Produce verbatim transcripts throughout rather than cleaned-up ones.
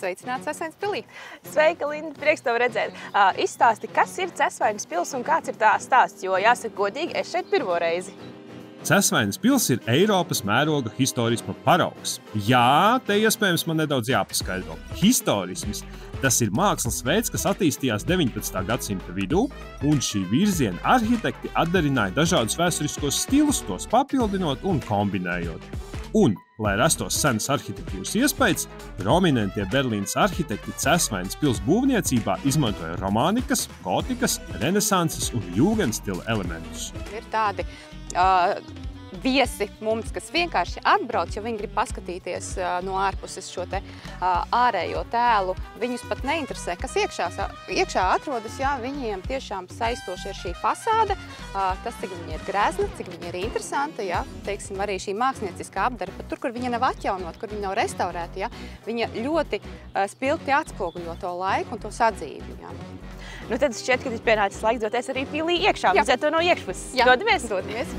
Sveicināts Cesvainas pilī! Sveika, Linda! Prieks tev redzēt! Uh, izstāsti, kas ir Cesvainas pils un kāds ir tā stāsts, jo, jāsaka godīgi, es šeit pirmo reizi. Cesvainas pils ir Eiropas mēroga historisma paraugs. Jā, te iespējams man nedaudz jāpaskaidro. Historisms – tas ir mākslas veids, kas attīstījās deviņpadsmitā gadsimta vidū, un šī virziena arhitekti atdarināja dažādus vēsturiskos stilus, tos papildinot un kombinējot. Un, lai rastos senas arhitektūras iespējas, prominentie Berlīnas arhitekti Cesvainas pils būvniecībā izmantoja romānikas, gotikas, renesanses un jūgenstila elementus. Ir tādi uh, viesi mums, kas vienkārši atbrauc, jo viņi grib paskatīties uh, no ārpuses šo te uh, ārējo tēlu. Viņus pat neinteresē, kas iekšā, iekšā atrodas, jā, viņiem tiešām saistoši ir šī fasāde, uh, tas, cik viņa ir grezna, cik viņa ir interesanta, jā, teiksim, arī šī mākslinieckā apdara, pat tur, kur viņa nav atjaunot, kur viņa nav restaurēta, jā, viņa ļoti uh, spilgti atspoguļo to laiku un to sadzīvi, jā. Nu tad šķiet, ka ir pienācis laiks doties arī pilī iekšā, jā. Redzēt to no iekšpuses. Jā. Dodamies? Dodamies.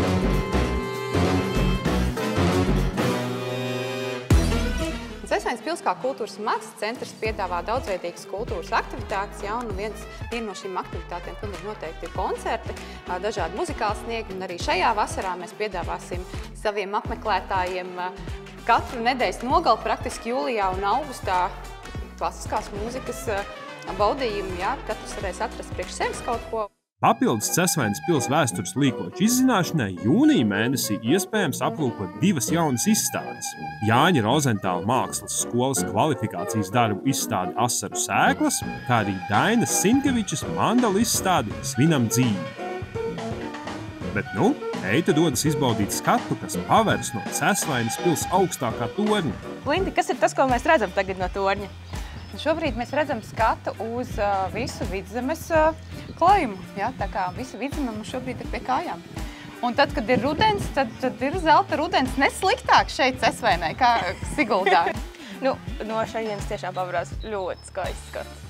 Cesvainas pils kā kultūras un mākslas centrs piedāvā daudzveidīgas kultūras aktivitātes, ja, un viens, viena no šīm aktivitātēm pilnīgi noteikti ir koncerti, dažādi muzikāli sniegumi, un arī šajā vasarā mēs piedāvāsim saviem apmeklētājiem katru nedēļas nogali, praktiski jūlijā un augustā, klasiskās mūzikas baudījumi, ja, katrs varēs atrast priekš sevis kaut ko. Papildus Cesvainas pils vēstures līkoču izzināšanai jūnija mēnesī iespējams aplūkot divas jaunas izstādes. Jāņa Rozentāla mākslas skolas kvalifikācijas darbu izstādi Asaru sēklas, kā arī Dainas Sinkevičas mandalu izstādi Svinam dzīvi. Bet nu, Eita dodas izbaudīt skatu, kas paveras no Cesvainas pils augstākā torņa. Linda, kas ir tas, ko mēs redzam tagad no torņa? Šobrīd mēs redzam skatu uz uh, visu Vidzemes uh, klājumu. Ja? Tā kā visa Vidzeme mums šobrīd ir pie kājām. Un tad, kad ir rudens, tad, tad ir zelta rudens nesliktāk šeit Cesvainai, kā Siguldā. Nu, no šajienes tiešām pavarās ļoti skaists skats.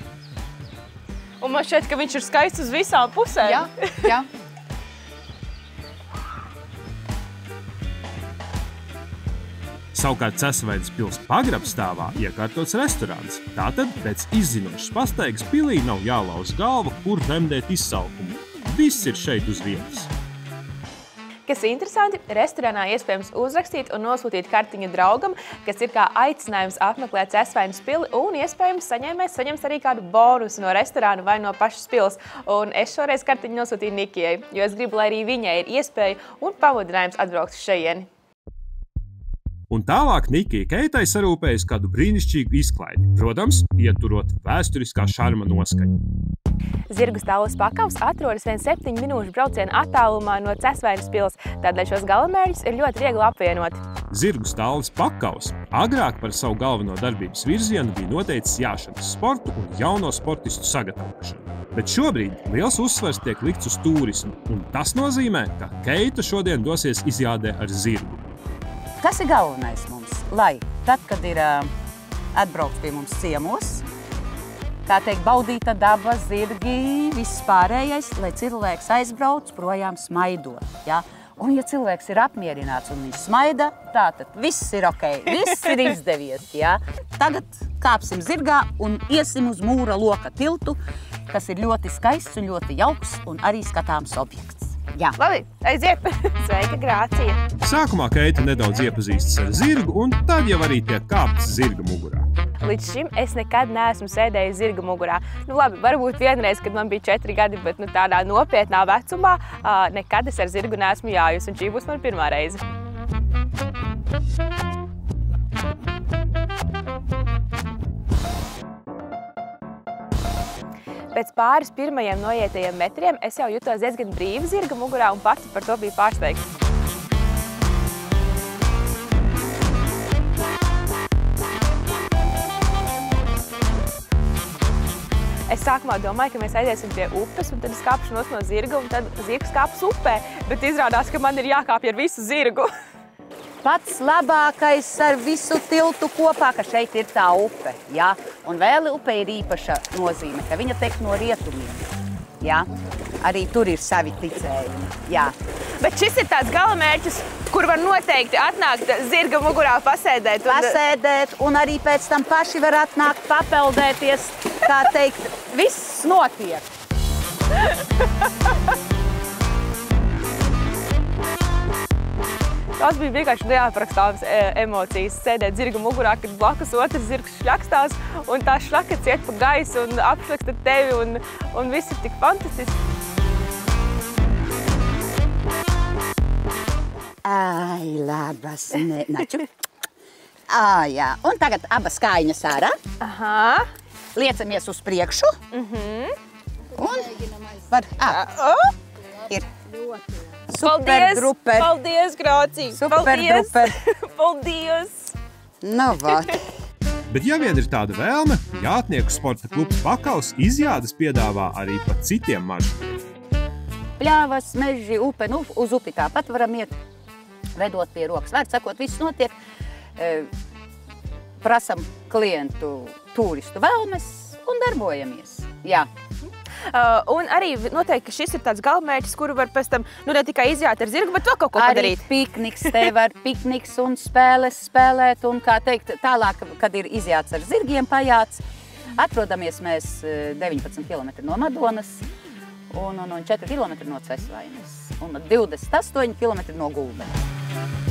Un man šķiet, ka viņš ir skaists uz visām pusēm. Jā, jā. Savukārt Cesvainas pils pagrabstāvā iekārtots restorāns. Tātad pēc izzinošas pastaigas pilī nav jālauz galva, kur remdēt izsaukumu. Viss ir šeit uz vietas. Kas interesanti, restorānā iespējams uzrakstīt un nosūtīt kartiņu draugam, kas ir kā aicinājums apmeklēt Cesvainas pili, un iespējams saņēmējs saņems arī kādu bonusu no restorāna vai no pašas pils. Un es šoreiz kartiņu nosūtīju Nikijai, jo es gribu, lai arī viņai ir iespēja un pamudinājums atbraukt uz šejieni. Un tālāk Nikija Keitai sarūpējas kādu brīnišķīgu izklaidi, protams, ieturot vēsturiskā šarma noskaņu. Zirgu stāvs pakavs atrodas vien septiņu minūšu braucienu attālumā no Cesvainas pils, tādēļ šos galamērķus ir ļoti viegli apvienot. Zirgu stāvs pakavs agrāk par savu galveno darbības virzienu bija noteicis jāšanas sportu un jauno sportistu sagatavošanu. Bet šobrīd liels uzsvars tiek likts uz turismu, un tas nozīmē, ka Keita šodien dosies izjādē ar zirgu. Kas ir galvenais mums? Lai tad, kad ir uh, atbraukts pie mums ciemos, tā teikt, baudīta daba, zirgi, viss pārējais, lai cilvēks aizbrauc projām smaidot. Ja? Un, ja cilvēks ir apmierināts un viņš smaida, tātad viss ir ok, viss ir izdevies. Ja? Tagad kāpsim zirgā un iesim uz mūra loka tiltu, kas ir ļoti skaists un ļoti jauks un arī skatāms objekts. Jā. Labi, aiziet! Sveika, Grācija! Sākumā Keita nedaudz iepazīstas ar zirgu, un tad jau arī tiek kāpts zirga mugurā. Līdz šim es nekad neesmu sēdējis zirga mugurā. Nu labi, varbūt vienreiz, kad man bija četri gadi, bet nu, tādā nopietnā vecumā uh, nekad es ar zirgu neesmu jājus, un šī būs man pirmā reize. Pēc pāris pirmajiem noietajiem metriem es jau jutos diezgan brīvi zirga mugurā un pati par to biju pārsteigta. Es sākumā domāju, ka mēs aiziesim pie upes, un tad es kāpšu no zirga, un tad zirgs kāps upē, bet izrādās, ka man ir jākāpj ar visu zirgu. Pats labākais ar visu tiltu kopā, ka šeit ir tā upe. Ja? Un vēl upe ir īpaša nozīme, ka viņa tek no rietumiem. Ja? arī tur ir savi ticējumi. Jā. Bet šis ir tāds galamērķis, kur var noteikti atnākt zirga mugurā pasēdēt. Un... Pasēdēt, un arī pēc tam paši var atnākt papeldēties. Tā teikt, viss notiek. Tas bija vienkārši neaprakstāmas emocijas. Sēdēt zirga mugurā, kad blakus otrs zirgs šļakstās, un tā šļaka ciet pa gaisu un apšļaksta tevi, un, un viss ir tik fantastiski. Ai, labas, ne, naču. Ā, jā, un tagad abas kājiņas ārā. Aha. Liecamies uz priekšu. Mhm. Un var, ā, ir. Paldies, paldies, Grācija. Superdruper. Paldies. Nu, vāt. Bet ja vien ir tāda vēlme, Jātnieku sporta klubs Pakaus izjādes piedāvā arī pa citiem maršrutiem. Pļāvas, meži, upe, nu, uz upi tāpat varam iet, vedot pie rokas. Vārds sakot, viss notiek. E, prasam klientu turistu vēlmes un darbojamies. Jā. Uh, un arī noteikti, ka šis ir tāds galamērķis, kuru var pēc tam, nu, ne tikai izjāt ar zirgu, bet vēl kaut ko padarīt. Arī pikniks, te var pikniks un spēles spēlēt, un, kā teikt, tālāk, kad ir izjāts ar zirgiem pajāts, atrodamies mēs deviņpadsmit kilometri no Madonas un, un, un četri kilometri no Cesvainas un divdesmit astoņi kilometri no Gulbenes.